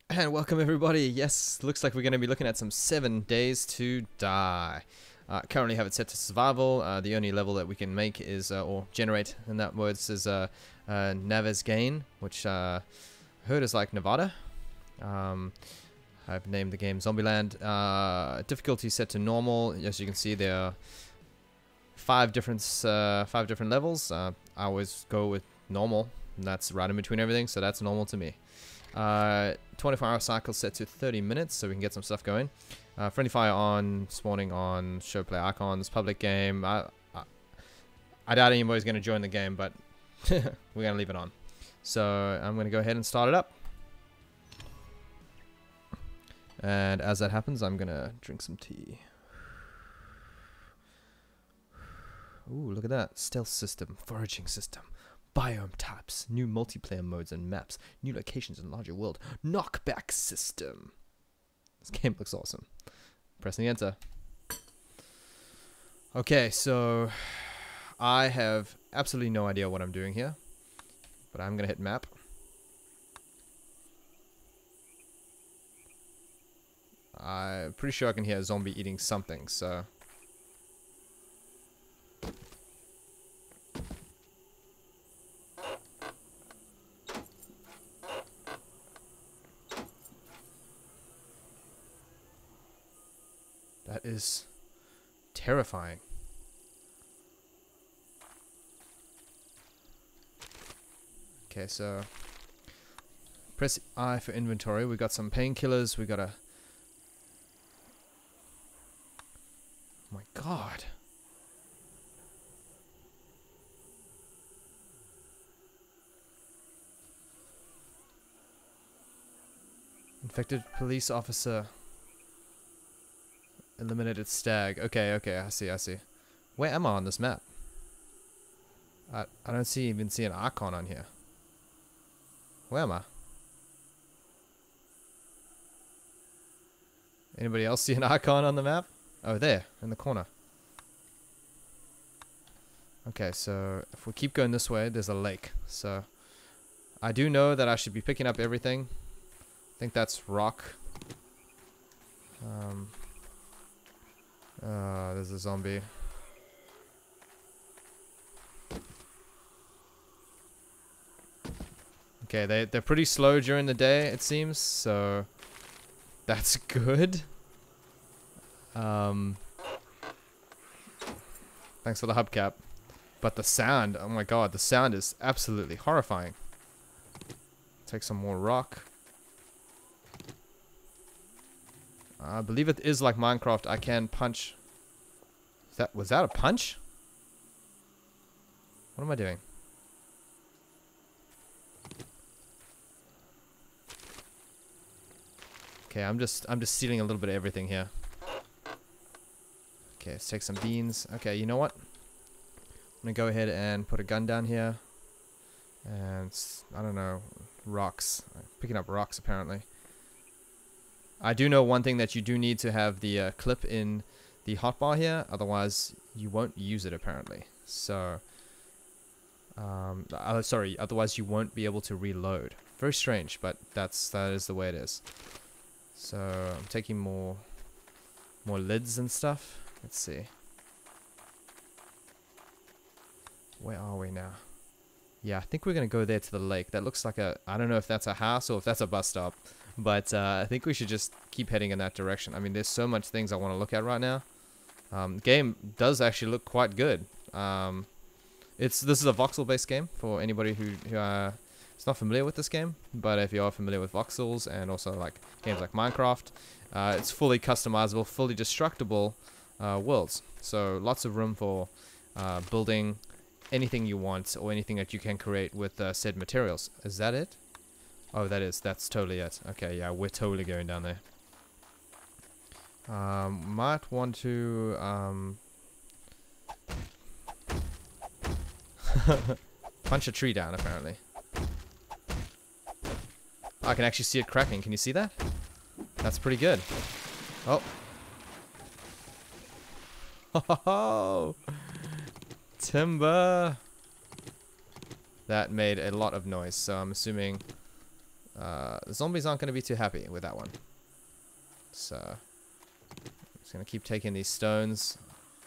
And welcome everybody. Yes, looks like we're going to be looking at some 7 Days to Die. Currently have it set to survival. The only level that we can make is, or generate in that words, is Naves Gain, which I heard is like Nevada. I've named the game Zombieland. Difficulty set to normal. As you can see, there are five different levels. I always go with normal, and that's right in between everything, so that's normal to me. 24-hour cycle set to 30 minutes, so we can get some stuff going. Friendly fire on, spawning on, show play icons, public game. I doubt anybody's going to join the game, but we're going to leave it on. So I'm going to go ahead and start it up. And as that happens, I'm going to drink some tea. Ooh, look at that. Stealth system, foraging system. Biome types, new multiplayer modes and maps, new locations and larger world, knockback system. This game looks awesome. Pressing enter. Okay, so I have absolutely no idea what I'm doing here, but I'm gonna hit map. I'm pretty sure I can hear a zombie eating something, so that is terrifying. Okay, so press I for inventory. We got some painkillers. We got a... Oh my god. Infected police officer. Eliminated stag. Okay, I see. Where am I on this map? I don't even see an icon on here. Where am I? Anybody else see an icon on the map? Oh, there, in the corner. Okay, so if we keep going this way, there's a lake. So I do know that I should be picking up everything. I think that's rock. There's a zombie. Okay, they're pretty slow during the day, it seems, so that's good. Thanks for the hubcap. But the sound, oh my god, the sound is absolutely horrifying. Take some more rock. I believe it is like Minecraft. I can punch. Was that a punch? What am I doing? Okay, I'm just stealing a little bit of everything here. Okay, let's take some beans. Okay, you know what? I'm gonna go ahead and put a gun down here. And I don't know, rocks. Picking up rocks apparently. I do know one thing, that you do need to have the clip in the hotbar here, otherwise you won't use it apparently. So, sorry, otherwise you won't be able to reload. Very strange, but that is the way it is. So I'm taking more lids and stuff. Let's see. Where are we now? Yeah, I think we're gonna go there to the lake. That looks like a, I don't know if that's a house or if that's a bus stop. But I think we should just keep heading in that direction. I mean, there's so much things I want to look at right now. The game does actually look quite good. This is a voxel-based game for anybody who is not familiar with this game. But if you are familiar with voxels and also like games like Minecraft, it's fully customizable, fully destructible worlds. So lots of room for building anything you want or anything that you can create with said materials. Is that it? Oh, that's totally it. Okay, yeah, we're totally going down there. Might want to, punch a tree down, apparently. I can actually see it cracking. Can you see that? That's pretty good. Oh. Oh, timber. That made a lot of noise, so I'm assuming The zombies aren't going to be too happy with that one. So, I'm just going to keep taking these stones.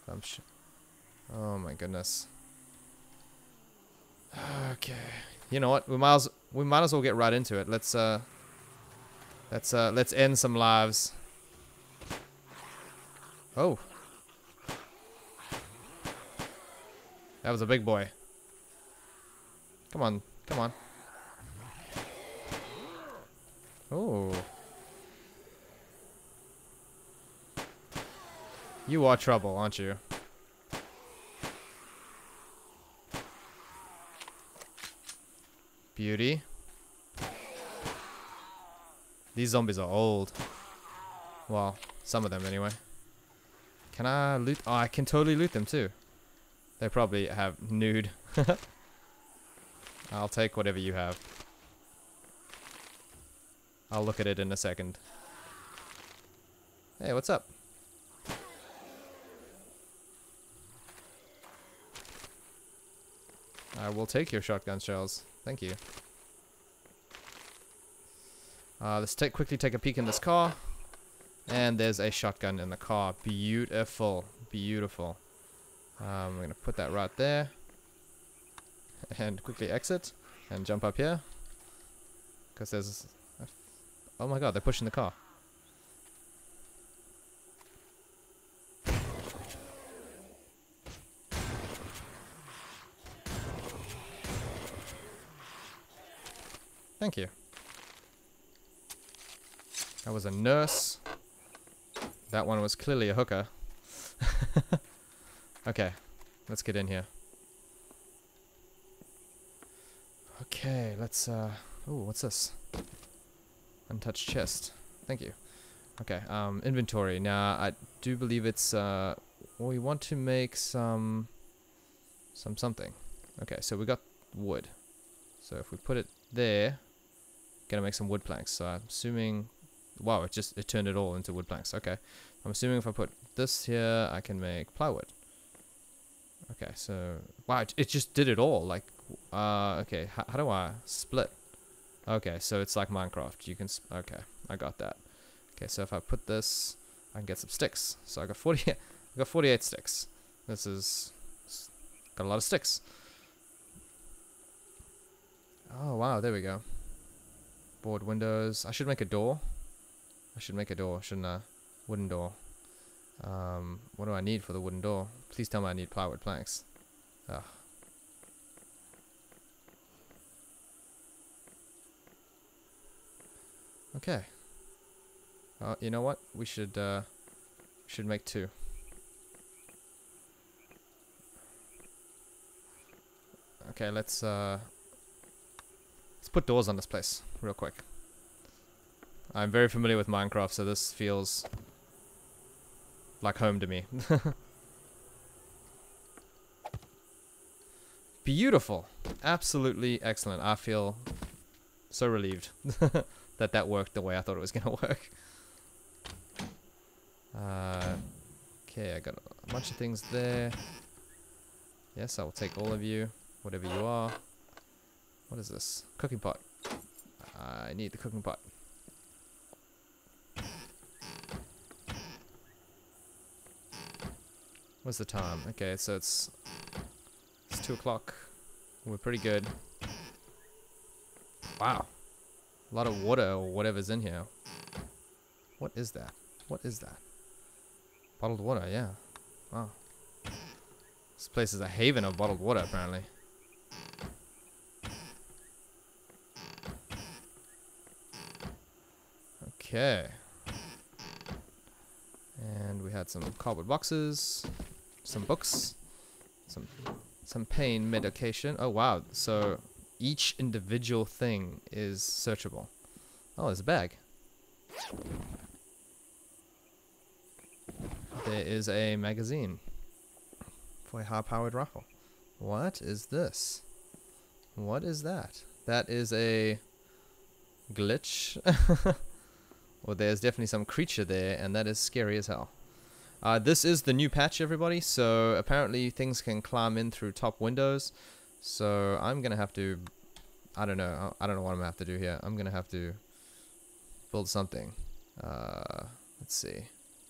Oh my goodness. Okay. You know what? We might as well get right into it. Let's end some lives. Oh. That was a big boy. Come on, come on. Oh. You are trouble, aren't you? Beauty. These zombies are old. Well, some of them anyway. Can I loot? Oh, I can totally loot them too. They probably have nude. I'll take whatever you have. I'll look at it in a second. Hey, what's up? I will take your shotgun shells. Thank you. Let's quickly take a peek in this car. And there's a shotgun in the car. Beautiful. Beautiful. I'm going to put that right there. And quickly exit. And jump up here. Because there's... Oh my god, they're pushing the car. Thank you. That was a nurse. That one was clearly a hooker. Okay, let's get in here. Okay, let's ooh, what's this? Untouched chest. Thank you. Okay, inventory. Now I do believe it's we want to make something. Okay, so we got wood. So if we put it there, gonna make some wood planks. So I'm assuming, wow, it turned it all into wood planks. Okay, I'm assuming if I put this here, I can make plywood. Okay, so wow, it just did it all. Like, okay, how do I split? Okay, so it's like Minecraft. You can okay, I got that. Okay, so if I put this, I can get some sticks. So I got 40. I got 48 sticks. This is got a lot of sticks. Oh wow, there we go. Board windows. I should make a door. I should make a door, shouldn't I? Wooden door. What do I need for the wooden door? Please tell me I need plywood planks. Ugh. Okay. You know what? We should make two. Okay, let's put doors on this place real quick. I'm very familiar with Minecraft, so this feels like home to me. Beautiful. Absolutely excellent. I feel so relieved that worked the way I thought it was going to work. Okay, I got a bunch of things there. Yes, I will take all of you, whatever you are. What is this? Cooking pot. I need the cooking pot. What's the time? Okay, so it's 2 o'clock. We're pretty good. Wow. A lot of water or whatever's in here. What is that? What is that? Bottled water, yeah. Wow. This place is a haven of bottled water, apparently. Okay. And we had some cardboard boxes, some books, some pain medication. Oh wow, so each individual thing is searchable. Oh, there's a bag. There is a magazine for a high-powered rifle. What is this? What is that? That is a glitch. Well, there's definitely some creature there, and that is scary as hell. This is the new patch, everybody, so apparently things can climb in through top windows. So I'm going to have to I don't know. I don't know what I'm gonna have to do here. I'm gonna have to build something. Let's see.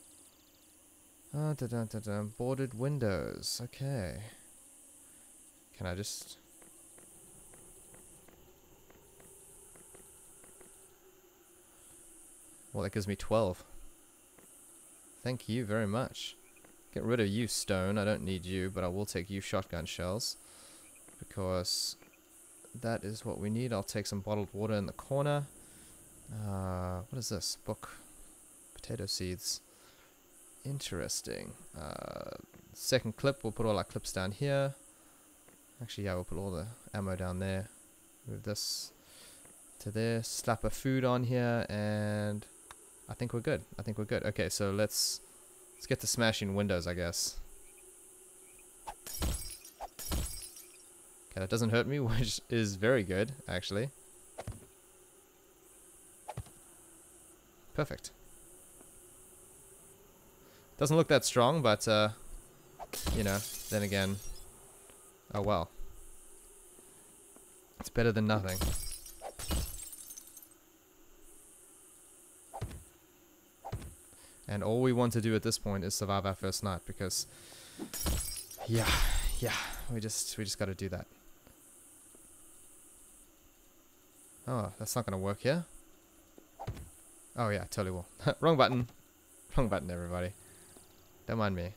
Boarded windows. Okay. Can I just... Well, that gives me 12. Thank you very much. Get rid of you, stone. I don't need you, but I will take you shotgun shells. Because that is what we need. I'll take some bottled water in the corner. What is this? Book. Potato seeds. Interesting. Second clip, we'll put all our clips down here. Actually, yeah, we'll put all the ammo down there. Move this to there. Slap a food on here, and I think we're good. I think we're good. Okay, so let's get to smashing windows, I guess. Okay, that doesn't hurt me, which is very good, actually. Perfect. Doesn't look that strong, but, you know, then again, oh well. It's better than nothing. And all we want to do at this point is survive our first night, because, yeah, we just got to do that. Oh, that's not going to work here. Oh yeah, totally will. Wrong button. Wrong button, everybody. Don't mind me.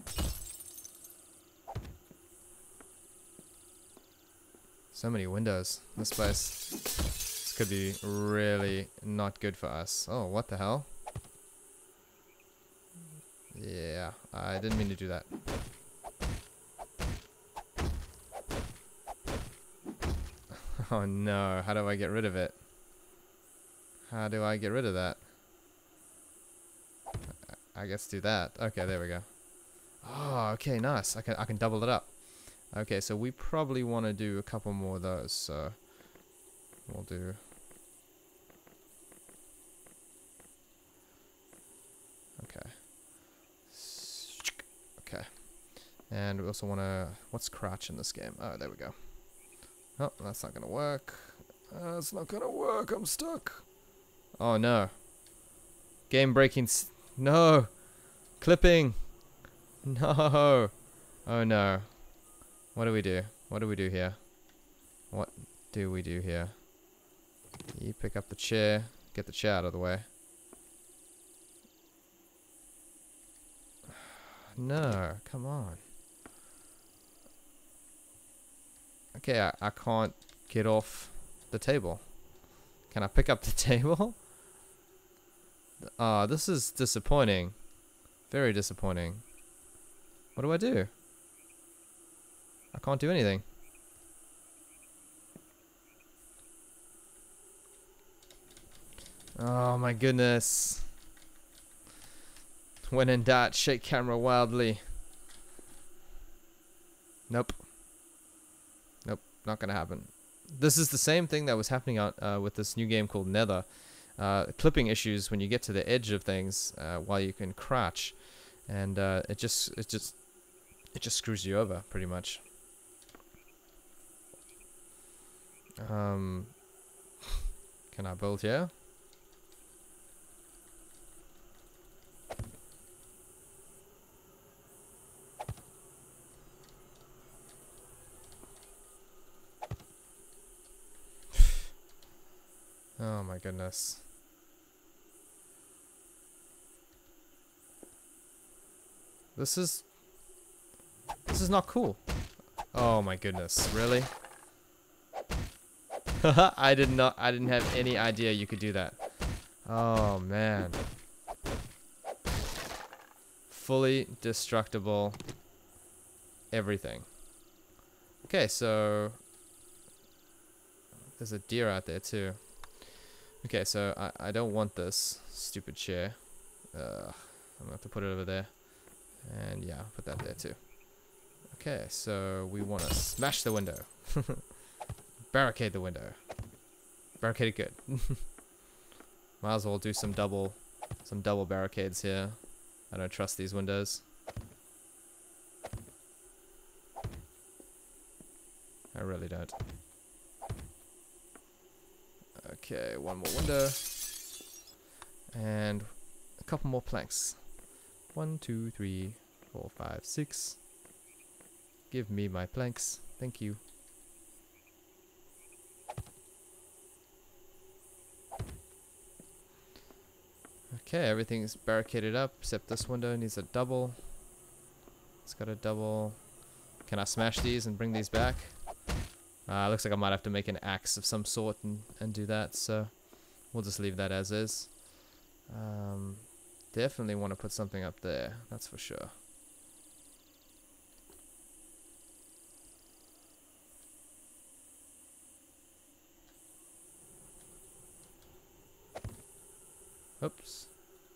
So many windows. This place. This could be really not good for us. Oh, what the hell? Yeah, I didn't mean to do that. Oh no, how do I get rid of it? How do I get rid of that? I guess do that. Okay, there we go. Oh, okay, nice. I can double it up. Okay, so we probably want to do a couple more of those, so we'll do... Okay. Okay. And we also want to... What's crouch in this game? Oh, there we go. Oh, that's not going to work. It's not going to work. I'm stuck. Oh, no. Game breaking... No! Clipping! No! Oh, no. What do we do? What do we do here? What do we do here? You pick up the chair. Get the chair out of the way. No, come on. Okay, I can't get off the table. Can I pick up the table? Ah, this is disappointing. Very disappointing. What do I do? I can't do anything. Oh my goodness. When in doubt, shake camera wildly. Nope. Nope, not gonna happen. This is the same thing that was happening out with this new game called Nether. Clipping issues when you get to the edge of things while you can crouch, and it just screws you over pretty much. Can I build here? Oh my goodness. This is not cool. Oh my goodness, really? I didn't have any idea you could do that. Oh man. Fully destructible everything. Okay, so there's a deer out there too. Okay, so I don't want this stupid chair. I'm gonna have to put it over there. And yeah, put that there too. Okay, so we want to smash the window. Barricade the window. Barricade it good. Might as well do some double barricades here. I don't trust these windows. I really don't. Okay, one more window. And a couple more planks. 1, 2, 3, 4, 5, 6. Give me my planks. Thank you. Okay, everything's barricaded up except this window needs a double. It's got a double. Can I smash these and bring these back? Looks like I might have to make an axe of some sort and do that, so we'll just leave that as is. Definitely want to put something up there, that's for sure. Oops.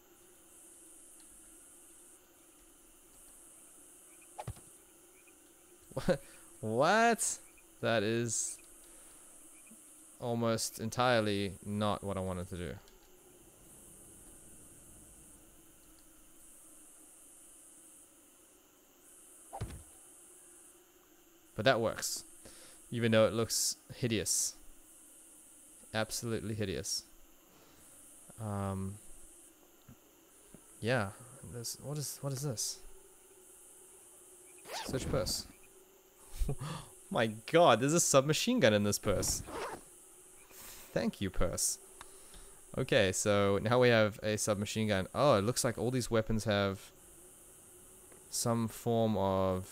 What? That is almost entirely not what I wanted to do. But that works. Even though it looks hideous. Absolutely hideous. Yeah. What is this? Search purse. My god, there's a submachine gun in this purse. Thank you, purse. Okay, so now we have a submachine gun. Oh, it looks like all these weapons have some form of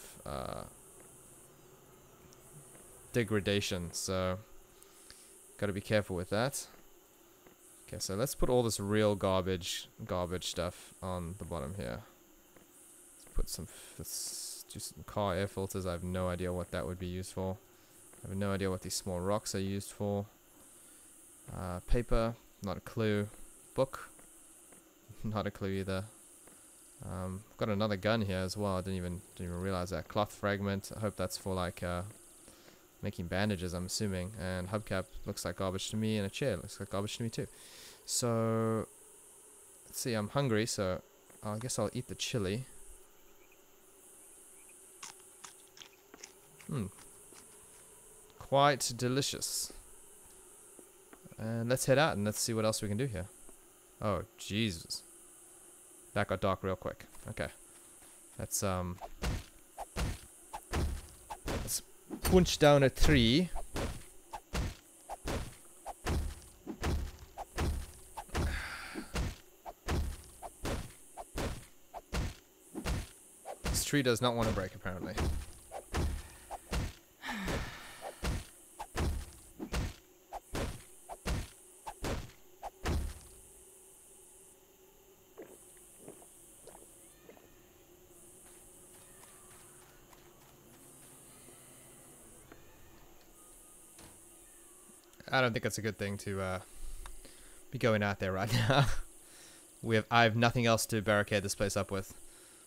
degradation, so gotta be careful with that. Okay, so let's put all this real garbage stuff on the bottom here. Let's put some, let's do some car air filters. I have no idea what that would be used for. I have no idea what these small rocks are used for. Paper, not a clue. Book, not a clue either. Got another gun here as well. I didn't even realize that. Cloth fragment. I hope that's for like making bandages, I'm assuming. And hubcap looks like garbage to me, and a chair looks like garbage to me too. So let's see, I'm hungry, so I guess I'll eat the chili. Quite delicious. And let's head out and let's see what else we can do here. Oh, Jesus. That got dark real quick. Okay. Let's punch down a tree. This tree does not want to break, apparently. I don't think it's a good thing to be going out there right now. I have nothing else to barricade this place up with.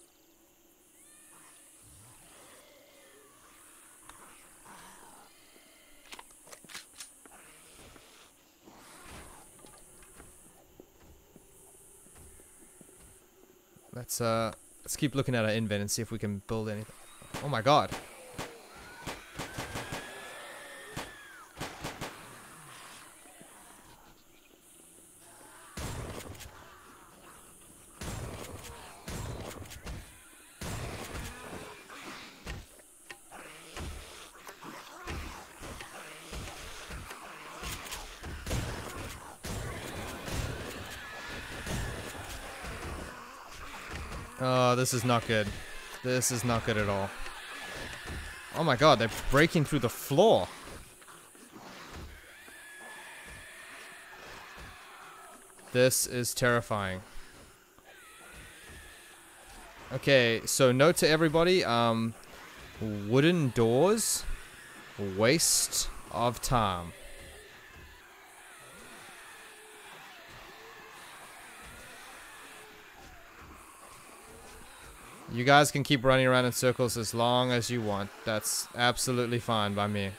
Let's keep looking at our invent and see if we can build anything. Oh my god. Oh, this is not good. This is not good at all. Oh my god, they're breaking through the floor. This is terrifying. Okay, so note to everybody, wooden doors, waste of time. You guys can keep running around in circles as long as you want. That's absolutely fine by me.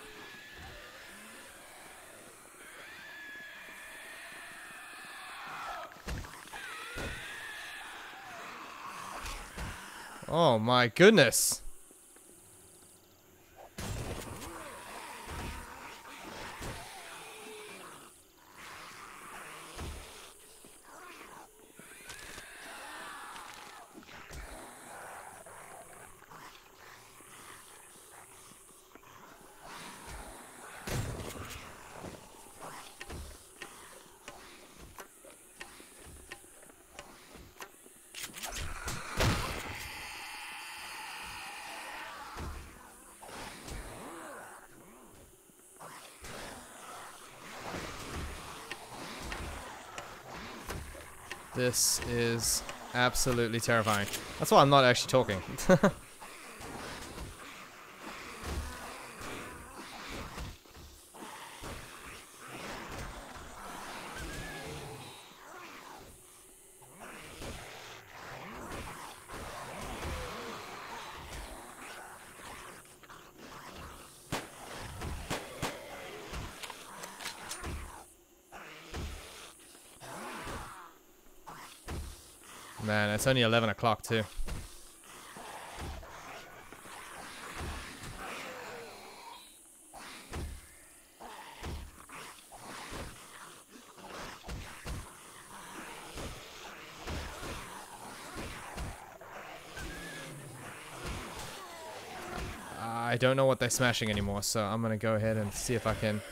Oh my goodness. This is absolutely terrifying. That's why I'm not actually talking. Man, it's only 11 o'clock too. I don't know what they're smashing anymore, so I'm gonna go ahead and see if I can.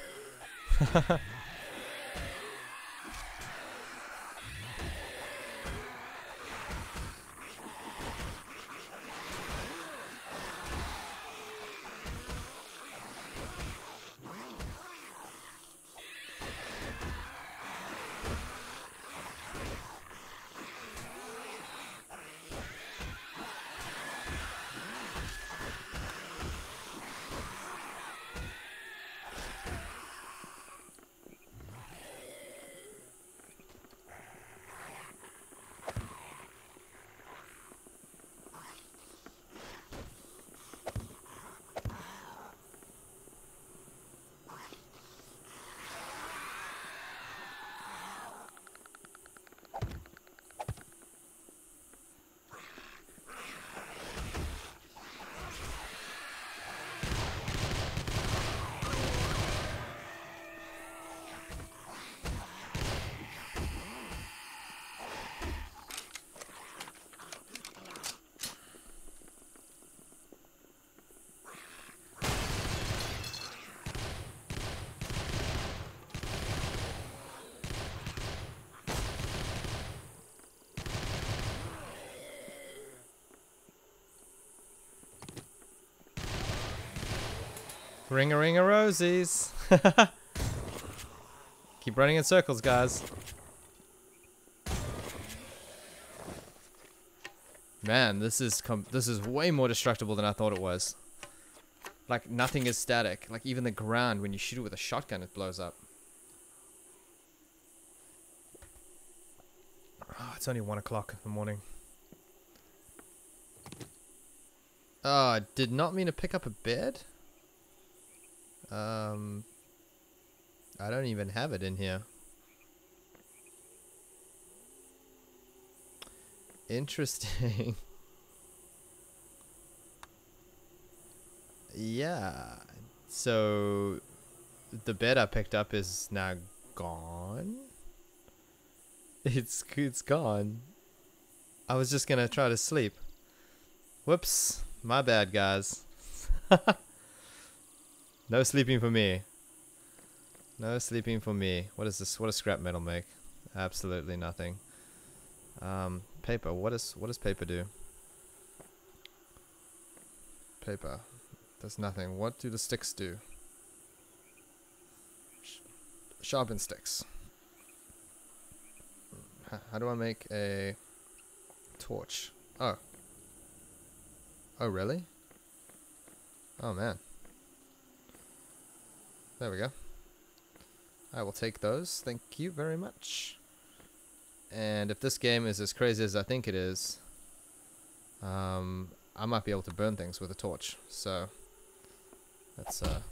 Ring-a-ring-a-rosies. Keep running in circles, guys. Man, this is way more destructible than I thought it was. Like, nothing is static. Like, even the ground, when you shoot it with a shotgun, it blows up. Oh, it's only 1 o'clock in the morning. Oh, I did not mean to pick up a bed. I don't even have it in here. Interesting. Yeah. So the bed I picked up is now gone. It's gone. I was just gonna try to sleep. Whoops. My bad, guys. No sleeping for me. No sleeping for me. What is this? What does scrap metal make? Absolutely nothing. Paper. What does paper do? Paper. Does nothing. What do the sticks do? Sharpen sticks. How do I make a torch? Oh. Oh, really? Oh, man. There we go. I will take those. Thank you very much. And if this game is as crazy as I think it is, I might be able to burn things with a torch. So, let's, how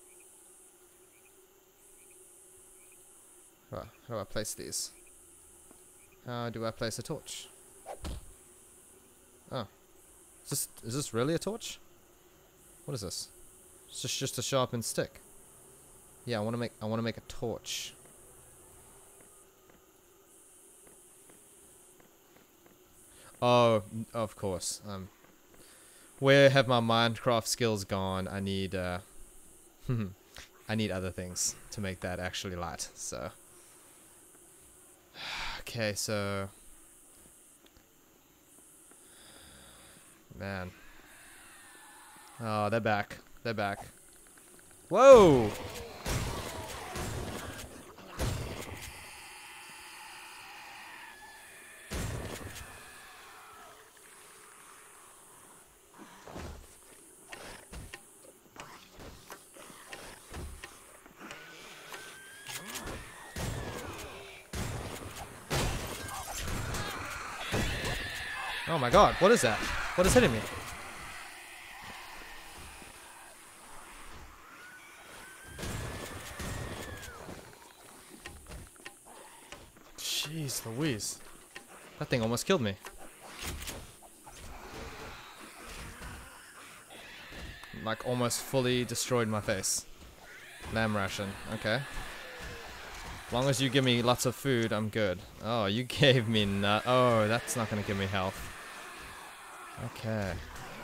do I place these? How do I place a torch? Oh. Is this really a torch? What is this? It's just a sharpened stick. Yeah, I want to make a torch. Oh, of course. Where have my Minecraft skills gone? I need I need other things to make that actually light. So okay, so man. Oh, they're back. They're back. Whoa! Oh my god, what is that? What is hitting me? Jeez Louise. That thing almost killed me. Like almost fully destroyed my face. Lamb ration, okay. As long as you give me lots of food, I'm good. Oh, you gave me oh, that's not gonna give me health. Okay.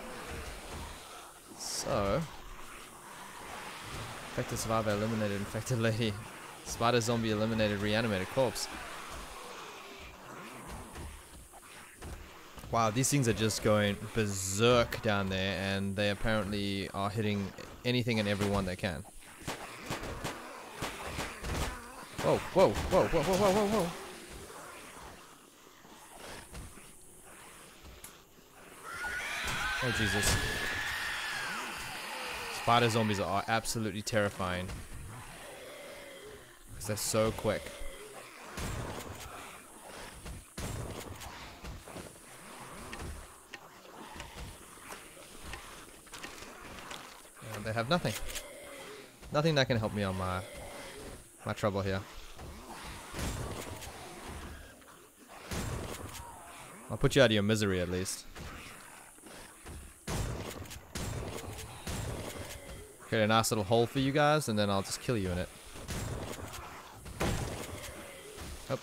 So. Infected survivor eliminated infected lady. Spider zombie eliminated reanimated corpse. Wow, these things are just going berserk down there, and they apparently are hitting anything and everyone they can. Whoa, whoa, whoa, whoa, whoa, whoa, whoa, whoa. Oh, Jesus. Spider zombies are absolutely terrifying. Because they're so quick. And they have nothing. Nothing that can help me on my trouble here. I'll put you out of your misery at least. Create a nice little hole for you guys, and then I'll just kill you in it. Oh.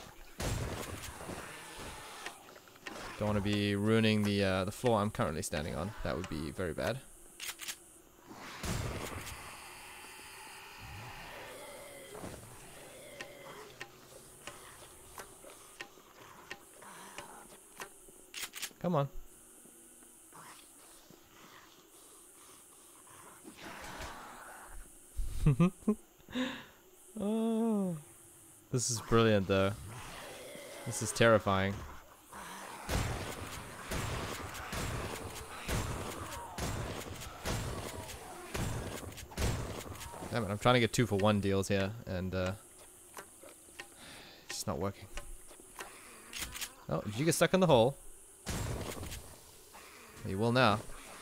Don't want to be ruining the floor I'm currently standing on. That would be very bad. Come on. Oh, this is brilliant though. This is terrifying. Damn it, I'm trying to get 2-for-1 deals here, and it's just not working. Oh, did you get stuck in the hole? You will now.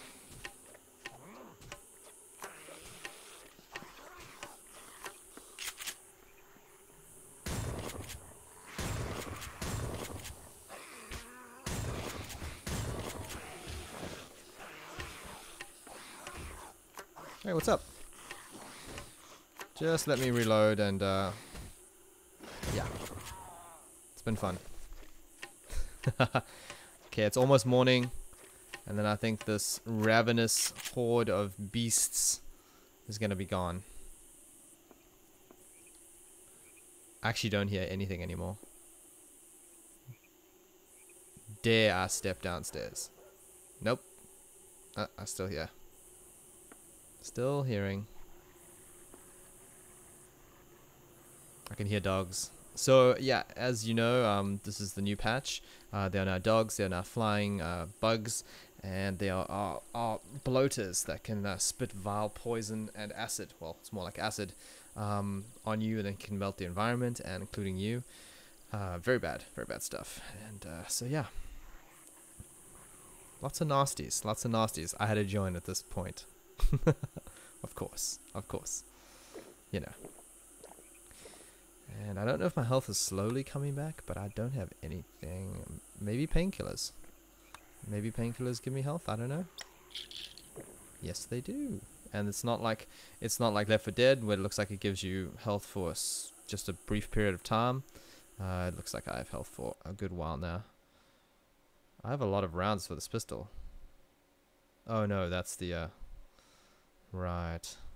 Hey, what's up? Just let me reload and yeah. It's been fun. Okay, it's almost morning. And then I think this ravenous horde of beasts is gonna be gone. I actually don't hear anything anymore. Dare I step downstairs? Nope. I still hear. Still hearing. I can hear dogs. So yeah, as you know, this is the new patch. They are now dogs. They are now flying bugs, and they are bloaters that can spit vile poison and acid. Well, it's more like acid on you, and then can melt the environment, and including you. Very bad stuff. And so yeah, lots of nasties, lots of nasties. I had to join at this point. Of course, you know. And I don't know if my health is slowly coming back, but I don't have anything. Maybe painkillers. Maybe painkillers give me health. I don't know. Yes, they do. And it's not like Left 4 Dead, where it looks like it gives you health for just a brief period of time. It looks like I have health for a good while now. I have a lot of rounds for this pistol. Oh no, that's the right.